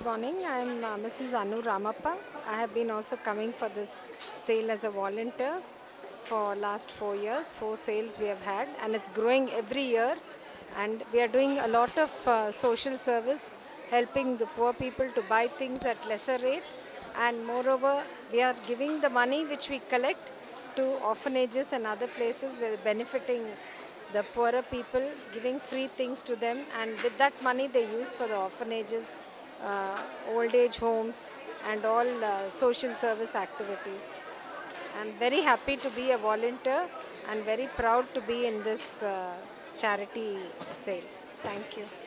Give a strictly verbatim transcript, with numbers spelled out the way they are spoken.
morning. I am uh, Missus Anu Ramappa. I have been also coming for this sale as a volunteer for last four years. Four sales we have had, and it's growing every year. And we are doing a lot of uh, social service, helping the poor people to buy things at lesser rate. And moreover, we are giving the money which we collect to orphanages and other places where benefiting the poorer people, giving free things to them, and with that money they use for the orphanages, uh, old age homes, and all uh, social service activities. I'm very happy to be a volunteer and very proud to be in this uh, charity sale. Thank you.